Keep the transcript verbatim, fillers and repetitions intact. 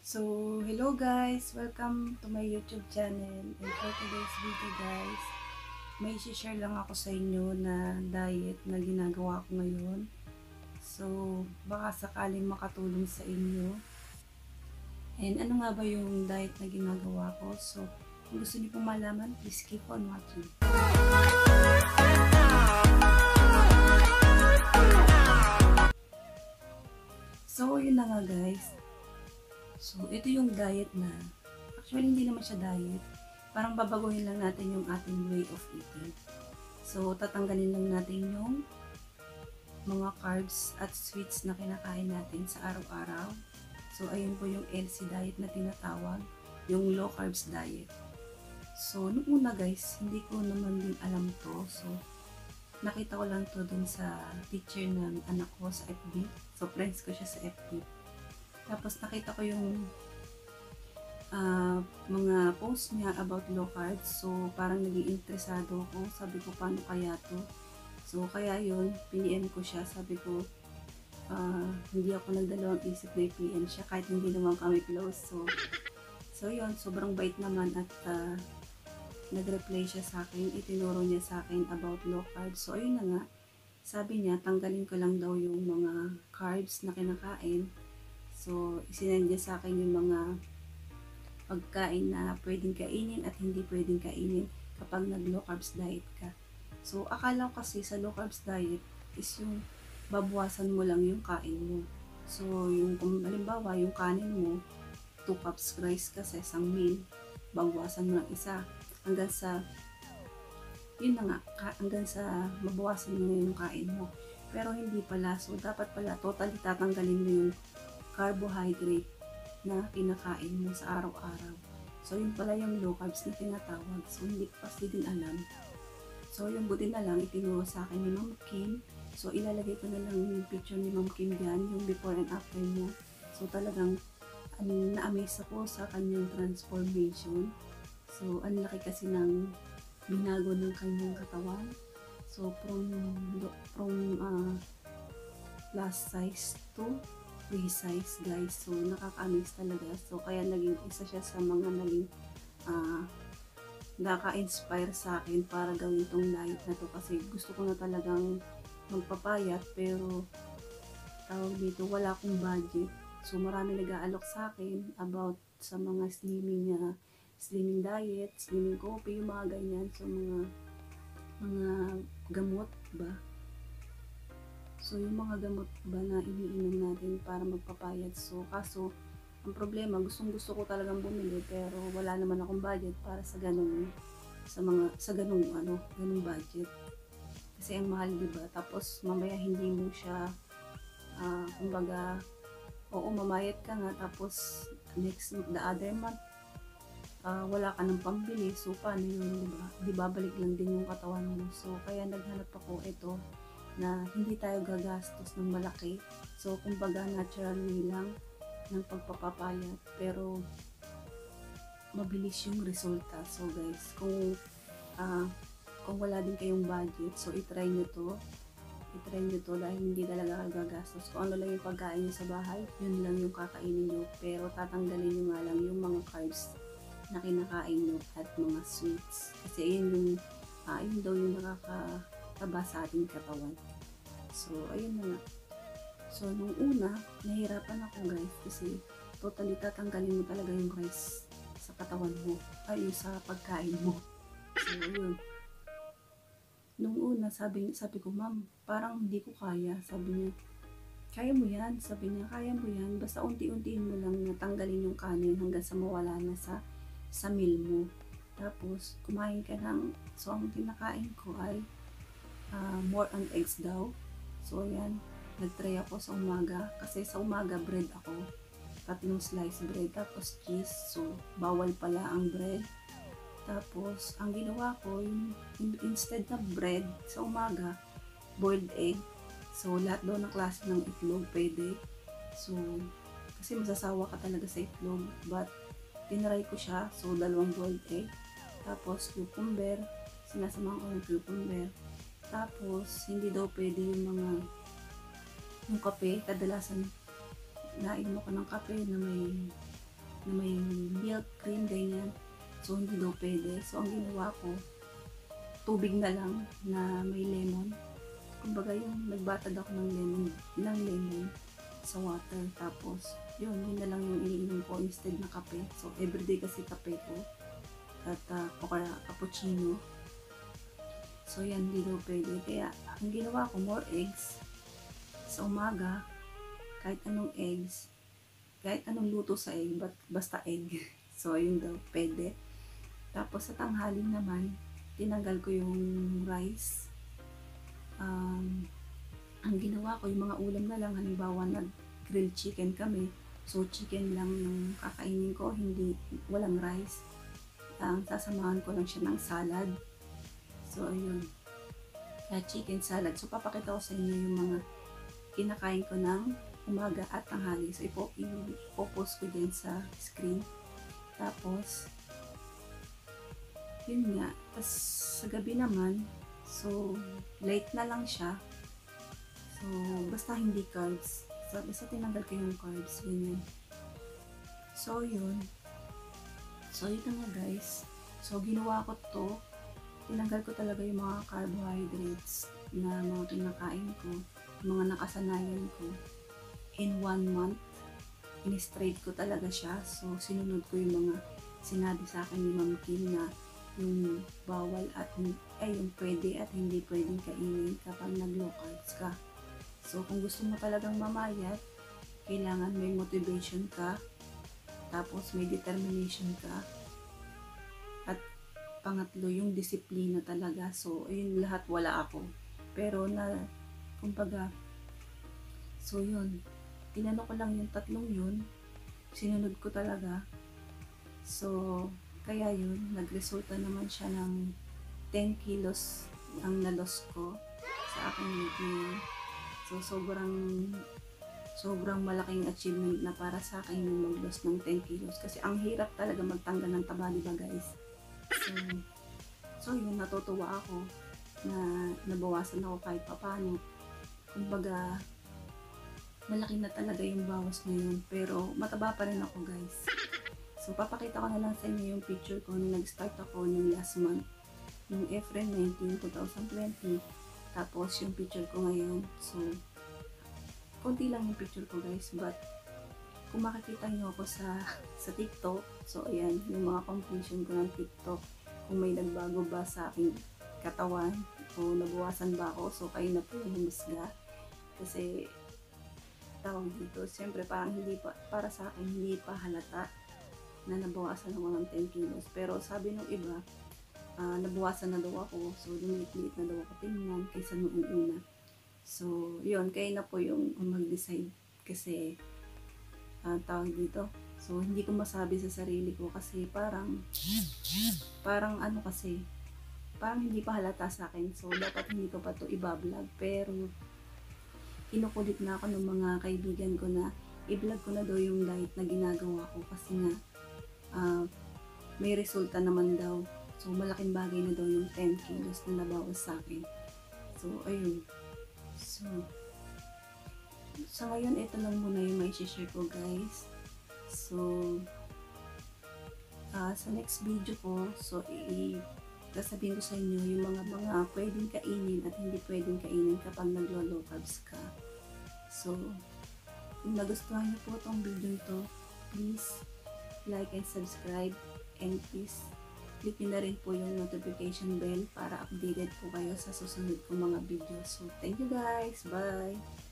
So, hello guys! Welcome to my YouTube channel. And for today's video guys, may share lang ako sa inyo na diet na ginagawa ko ngayon. So, baka sakaling makatulong sa inyo. And ano nga ba yung diet na ginagawa ko? So, kung gusto niyo pong malaman, please keep on watching. So, yun na nga guys. So, ito yung diet na, actually hindi naman siya diet. Parang babaguhin lang natin yung ating way of eating. So, tatanggalin lang natin yung mga carbs at sweets na kinakain natin sa araw-araw. So, ayun po yung L C diet na tinatawag, yung low carbs diet. So, nung una guys, hindi ko naman din alam to. So, nakita ko lang to dun sa teacher ng anak ko sa F B. So, friends ko siya sa F B. Tapos nakita ko yung uh, mga post niya about low carbs. So parang naging interesado ako. Sabi ko paano kaya to? So kaya yun, P M ko siya. Sabi ko uh, hindi ako nagdalawang isip na i-P M siya kahit hindi naman kami close. So, so yun, sobrang bait naman at uh, nag-reply siya sa akin. Itinuro niya sa akin about low carbs. So ayun na nga, sabi niya tanggalin ko lang daw yung mga carbs na kinakain. So, isinend niya sa akin yung mga pagkain na pwedeng kainin at hindi pwedeng kainin kapag nag-low carbs diet ka. So, akala ko kasi sa low carbs diet is yung babawasan mo lang yung kain mo. So, yung kung halimbawa yung kanin mo, two cups rice ka sa isang meal, babawasan mo lang isa. Hanggang sa, yun na nga, hanggang sa mabawasan mo yung kain mo. Pero hindi pala. So, dapat pala totally tatanggalin mo yung carbohydrate na kinakain mo sa araw-araw. So, yun pala yung low carbs na tinatawag. So, hindi ko kasi din alam. So, yung buti na lang, itinuro sa akin ni Ma'am Kim. So, ilalagay ko na lang yung picture ni Ma'am Kim dyan, yung before and after niya. So, talagang ano, na-amaze ako sa kanyang transformation. So, ang laki kasi ng binago ng kanyang katawan. So, from, from uh, plus size to free size guys. So nakaka-amaze talaga. So kaya naging isa siya sa mga naging uh, naka-inspire sa akin para gawin itong diet na to, kasi gusto ko na talagang magpapayat pero tawag dito wala akong budget. So marami nag-aalok sa akin about sa mga slimming uh, slimming diet, slimming coffee, yung mga ganyan. So mga mga gamot ba? So, yung mga gamot ba na iniinom natin para magpapayat. So, kaso, ang problema, gustong gusto ko talagang bumili, pero wala naman akong budget para sa ganung, sa mga, sa ganung, ano, ganung budget. Kasi ang mahal, diba? Tapos, mamaya hindi mo siya, uh, kumbaga, oo, mamayat ka nga, tapos, next, the other month, uh, wala ka ng pambili. So, paano yun, diba? Di babalik lang din yung katawan mo. So, kaya naghanap ako ito, na hindi tayo gagastos ng malaki. So, kumbaga natural way lang ng pagpapapayat, pero mabilis yung resulta. So, guys, kung uh, kung wala din kayong budget, so itry nyo to. Itry nyo to dahil hindi talaga kayo gagastos. Kung ano lang yung pagkain nyo sa bahay, yun lang yung kakainin nyo. Pero tatanggalin nyo nga lang yung mga carbs na kinakain nyo at mga sweets. Kasi yun yung, uh, yun daw yung nakaka taba sa ating katawan. So, ayun na nga. So, nung una, nahirapan ako guys kasi totally tatanggalin mo talaga yung rice sa katawan mo. Ay, sa pagkain mo. So, ayun. Nung una, sabi, sabi ko, ma'am, parang hindi ko kaya. Sabi niya, kaya mo yan. Sabi niya, kaya mo yan. Basta unti-untiin mo lang natanggalin yung kanin hanggang sa mawala na sa, sa meal mo. Tapos, kumain ka ng, so ang kinakain ko ay Uh, more on eggs daw. So ayan, nagtry ako sa umaga kasi sa umaga bread ako, tatlong slice bread, tapos cheese. So bawal pala ang bread. Tapos ang ginawa ko, yung, instead na bread sa umaga, boiled egg. So lahat daw ng klase ng itlog pwede. So kasi masasawa ka talaga sa itlog, but tinry ko siya. So dalawang boiled egg, tapos cucumber, sinasamahan ko ng cucumber. Tapos, hindi daw pwede yung mga yung kape. Kadalasan, nainom ako ng kape na may na may milk cream, ganyan. So, hindi daw pwede. So, ang ginawa ko, tubig na lang na may lemon. Kumbaga yung nagbatad ako ng lemon, ng lemon sa water. Tapos, yun, yun na lang yung iniinom ko instead na kape. So, everyday kasi kape ko. At uh, o kaya cappuccino. So, yan, hindi daw pwede. Kaya, ang ginawa ko, more eggs. Sa umaga, kahit anong eggs, kahit anong luto sa egg, but basta egg. So, ayun daw, pwede. Tapos, sa tanghali naman, tinanggal ko yung rice. Um, ang ginawa ko, yung mga ulam na lang, halimbawa, nag-grilled chicken kami. So, chicken lang yung kakainin ko, hindi, walang rice. Ang sasamahan ko lang siya ng salad. So, ayun. Kaya chicken salad. So, papakita ko sa inyo yung mga kinakain ko ng umaga at tanghali. So, ipo, ipopost ko din sa screen. Tapos, yun nga. Tapos, sa gabi naman, so, late na lang siya. So, basta hindi carbs. So, basta tinanggal ko yung carbs. Ganyan. So, yun. So, ito nga guys. So, ginawa ko to. Tinanggal ko talaga yung mga carbohydrates na mga kinakain ko, mga nakasanayan ko. In one month, in-straight ko talaga siya. So, sinunod ko yung mga sinabi sa akin ni Ma'am Kim na yung bawal at ay yung pwede at hindi pwedeng kainin kapag nag-low carbs ka. So, kung gusto mo talagang mamayat, kailangan may motivation ka, tapos may determination ka, at pangatlo, yung disiplina talaga. So, ayun lahat wala ako. Pero na, kumbaga, so yun, tinanong ko lang yung tatlong yun, sinunod ko talaga. So, kaya yun, nagresulta naman siya ng ten kilos ang nalos ko sa aking weight ngayon. So, sobrang, sobrang malaking achievement na para sa akin yung mag-loss ng ten kilos. Kasi ang hirap talaga magtanggal ng taba, diba guys? So, so yun, natutuwa ako na nabawasan ako kahit papano. Kumbaga, malaki na talaga yung bawas ngayon. Pero, mataba pa rin ako guys. So, papakita ko na lang sa inyo yung picture ko nung nag-start ako nung last month. Yung April nineteenth, twenty twenty. Tapos, yung picture ko ngayon. So, konti lang yung picture ko guys. But, kung makikita nyo ako sa, sa TikTok, so ayan, yung mga completion ko ng TikTok, kung may nagbago ba sa aking katawan, o nabawasan ba ako, so kayo na po yung humusga. Kasi, tawag dito, siyempre parang hindi pa, para sa akin, hindi pa halata na nabawasan ako ng ten kilos. Pero sabi ng iba, uh, nabawasan na daw ako, so lumiit-liit na daw ako tingnan kaysa noong una. So, yun, kayo na po yung mag-decide. Kasi, uh, tawag dito. So, hindi ko masabi sa sarili ko kasi parang, parang ano kasi, parang hindi pa halata sa akin. So, dapat hindi ko pa to ibablog. Pero, kinukulit na ako ng mga kaibigan ko na i-vlog ko na daw yung diet na ginagawa ko kasi nga, uh, may resulta naman daw. So, malaking bagay na daw yung ten kilos na nabawas sa akin. So, ayun. So, sa ngayon, ito lang muna yung may share ko guys. So, uh, sa next video ko, so, i-sasabihin ko sa inyo yung mga mga pwedeng kainin at hindi pwedeng kainin kapag naglo-low carbs ka. So, kung nagustuhan niyo po itong video to, please like and subscribe, and please click nyo na rin po yung notification bell para updated po kayo sa susunod kong mga videos. So, thank you guys! Bye!